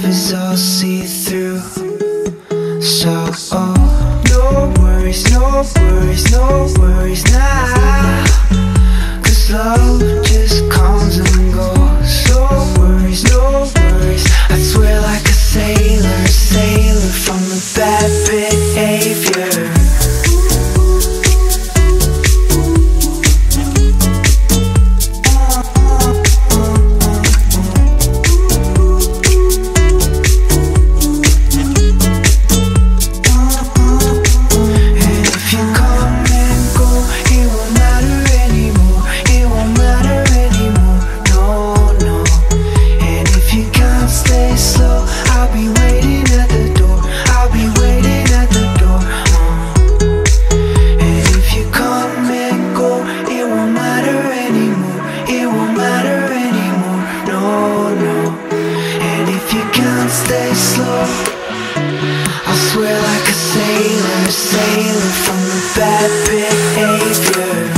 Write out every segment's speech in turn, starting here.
is all see-through. So, no worries, no worries, no worries now, 'cause love just comes and goes. No worries, no worries, I swear like a sailor, sailor from the bad behavior. Stay slow, I swear like a sailor, sailor from the bad behavior.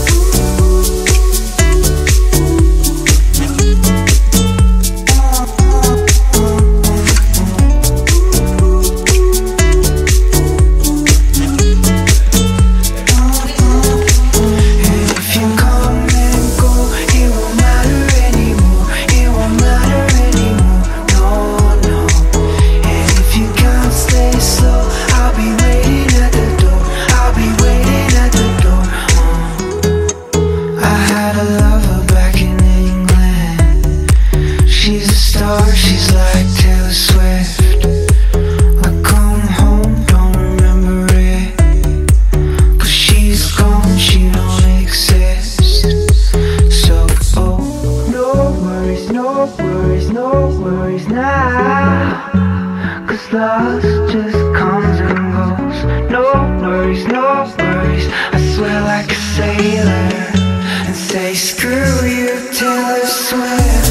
She's like Taylor Swift. I come home, don't remember it, 'cause she's gone, she don't exist. So, no worries, no worries, no worries now, 'cause love just comes and goes. No worries, no worries, I swear like a sailor, and say screw you Taylor Swift.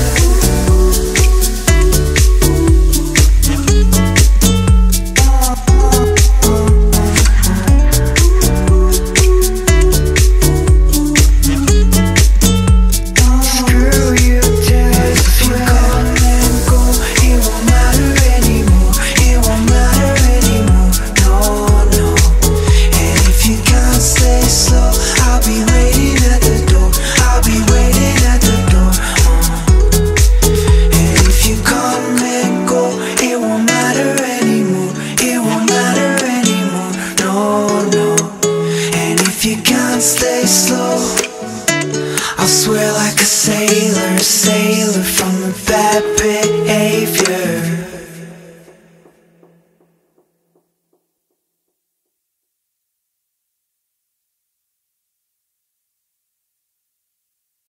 Stay slow, I'll swear like a sailor, sailor from the bad bit.